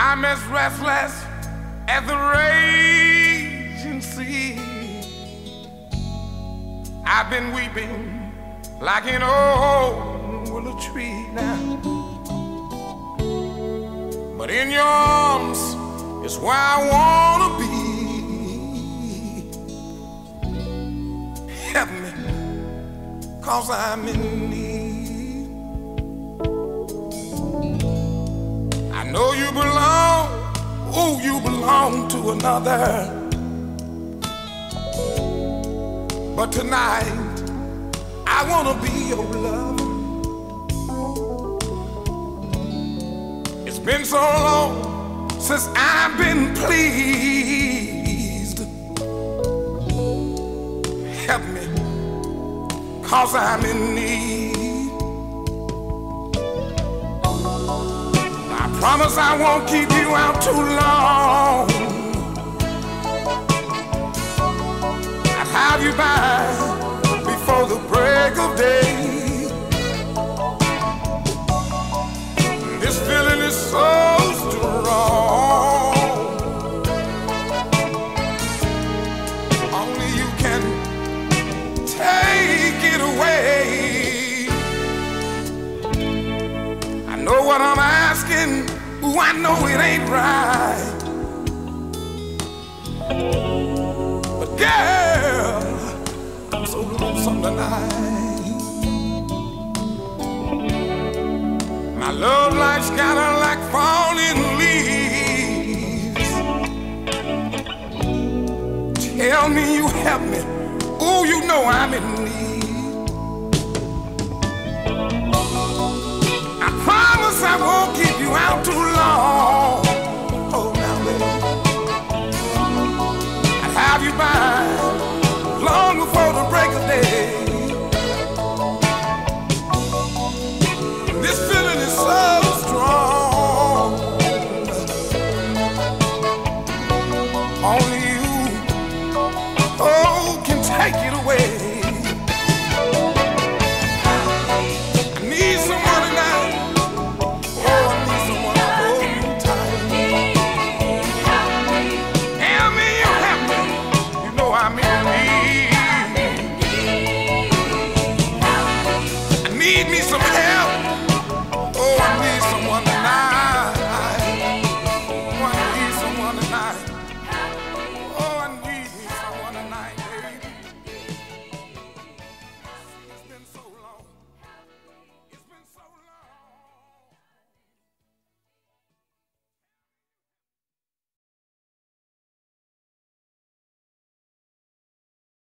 I'm as restless as the raging sea. I've been weeping like an old willow tree now, but in your arms is where I wanna be. Help me, 'cause I'm in need. I know you belong, oh, you belong to another, but tonight I wanna be your lover. It's been so long since I've been pleased. Help me, 'cause I'm in need. I promise I won't keep you out too long. I'll have you by before the break of day. This feeling is so strong. Only you can take it away. I know what I'm asking. Ooh, I know it ain't right, but girl, I'm so lonesome tonight. My love life's kinda like falling leaves. Tell me you help me. Ooh, you know I'm in need.